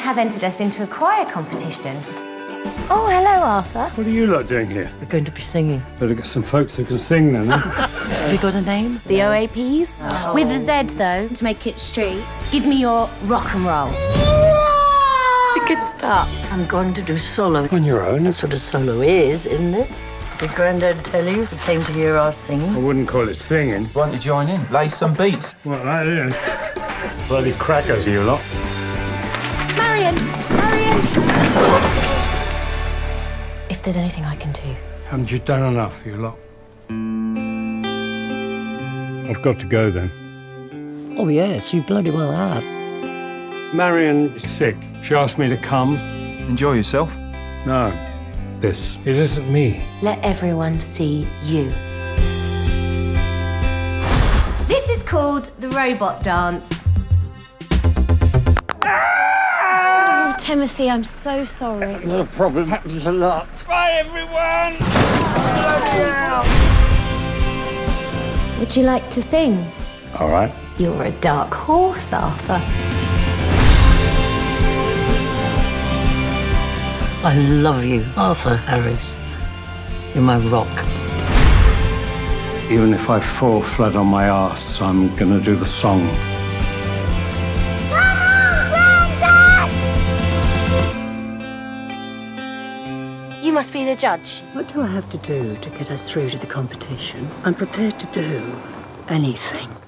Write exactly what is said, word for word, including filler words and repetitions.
have entered us into a choir competition. Oh, hello, Arthur. What are you lot doing here? We're going to be singing. Better get some folks who can sing then, huh? Have you got a name? The O A Ps. Oh. With a Z, though, to make it straight. Give me your rock and roll. It's a good start. I'm going to do solo. On your own? That's what a solo is, isn't it? Did Grandad tell you he came to hear our singing? I wouldn't call it singing. Why don't you join in? Lay some beats. What, that is? Bloody crackers, you lot. Marion! Marion! If there's anything I can do. Haven't you done enough, you lot? I've got to go then. Oh, yes, you bloody well have. Marion is sick. She asked me to come. Enjoy yourself. No. This. It isn't me. Let everyone see you. This is called the robot dance. Oh, Timothy, I'm so sorry. Not a problem. Happens a lot. Bye, everyone! Would you like to sing? All right. You're a dark horse, Arthur. I love you, Arthur Harris. You're my rock. Even if I fall flat on my ass, I'm gonna do the song. Come on, Grandad! You must be the judge. What do I have to do to get us through to the competition? I'm prepared to do anything.